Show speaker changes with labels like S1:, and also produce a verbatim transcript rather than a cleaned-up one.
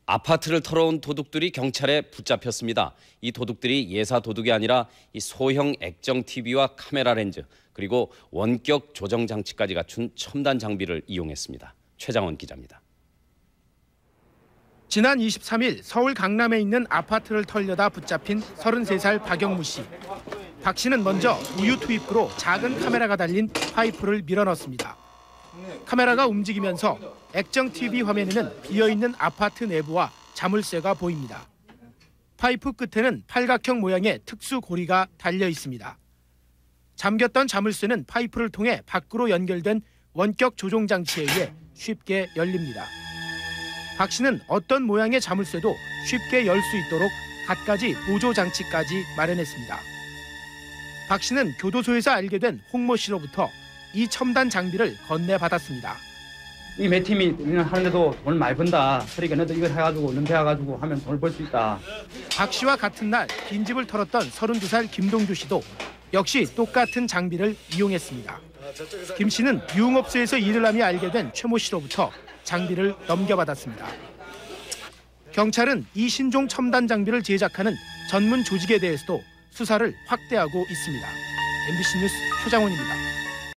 S1: 아파트를 털어온 도둑들이 경찰에 붙잡혔습니다. 이 도둑들이 예사 도둑이 아니라 이 소형 액정 티비와 카메라 렌즈 그리고 원격 조정 장치까지 갖춘 첨단 장비를 이용했습니다. 최장원 기자입니다.
S2: 지난 이십삼 일 서울 강남에 있는 아파트를 털려다 붙잡힌 서른세 살 박영무 씨. 박 씨는 먼저 우유 투입구로 작은 카메라가 달린 파이프를 밀어넣습니다. 카메라가 움직이면서 액정 티비 화면에는 비어있는 아파트 내부와 자물쇠가 보입니다. 파이프 끝에는 팔각형 모양의 특수 고리가 달려 있습니다. 잠겼던 자물쇠는 파이프를 통해 밖으로 연결된 원격 조종 장치에 의해 쉽게 열립니다. 박 씨는 어떤 모양의 자물쇠도 쉽게 열 수 있도록 갖가지 보조 장치까지 마련했습니다. 박 씨는 교도소에서 알게 된 홍모 씨로부터 이 첨단 장비를 건네받았습니다.
S3: 이 몇 팀이 하는데도 돈을 많이 번다. 그러니까 너도 이걸 해가지고 은퇴해가지고 하면 돈을 벌 수 있다.
S2: 박 씨와 같은 날 빈집을 털었던 서른두 살 김동주 씨도 역시 똑같은 장비를 이용했습니다. 김 씨는 유흥업소에서 일을 하며 알게 된 최모 씨로부터 장비를 넘겨받았습니다. 경찰은 이 신종 첨단 장비를 제작하는 전문 조직에 대해서도 수사를 확대하고 있습니다. 엠비씨 뉴스 최장원입니다.